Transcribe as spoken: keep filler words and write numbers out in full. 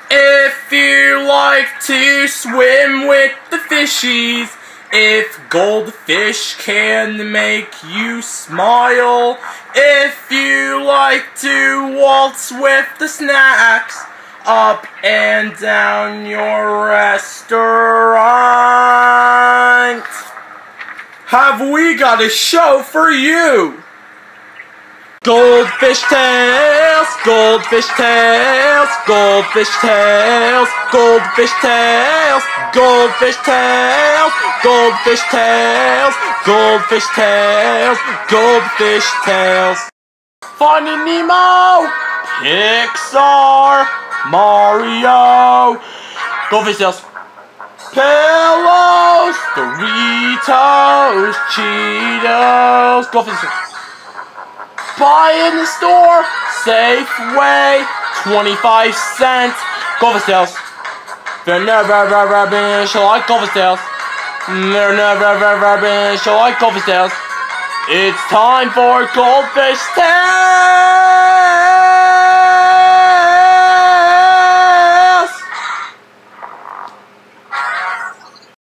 If you like to swim with the fishies, if goldfish can make you smile, if you like to waltz with the snacks, up and down your restaurant, have we got a show for you? Goldfish tales, goldfish tales, goldfish tales, goldfish tales, goldfish tales, goldfish tales, goldfish tales, goldfish tales. Finding Nemo, Pixar, Mario, goldfish tales. Pillows, Doritos, Cheetos, goldfish tales. Buy in the store, Safeway, twenty-five cents, goldfish tales. There never ever been a show like goldfish tales. There never ever been a show like goldfish tales. It's time for goldfish tales.